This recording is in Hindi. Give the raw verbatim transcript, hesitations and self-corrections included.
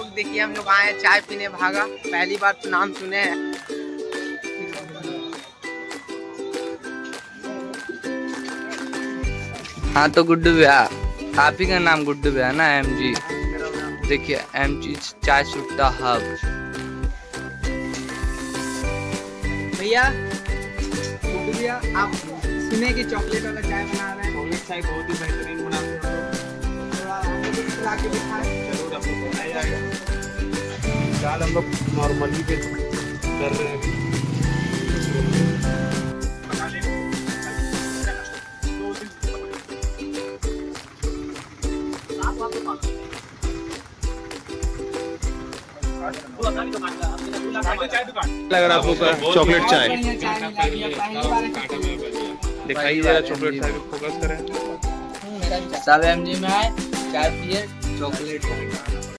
लोग देखिए हम लोग आए चाय पीने भागा, पहली बार तो नाम सुने हैं। हाँ तो गुड्डू भैया, आप ही का नाम गुड्डू भैया ना? एम जी, देखिए एम जी चाय सुट्टा हब। भैया गुड्डू भैया, आप सुने कि चॉकलेट वाला चाय बना रहे हैं? चॉकलेट चाय बहुत ही बेहतरीन बनाते हैं। थोड़ा हमें भी खिला के दिखाएं। जरूर आपको बताया जाएगा। फिलहाल हम लोग नॉर्मली पे कर रहे हैं। लग रहा आपको चॉकलेट चाय दिखाई जरा, चॉकलेट चाय पे फोकस करें। सब एम जी में आए, चाय पिए, चॉकलेट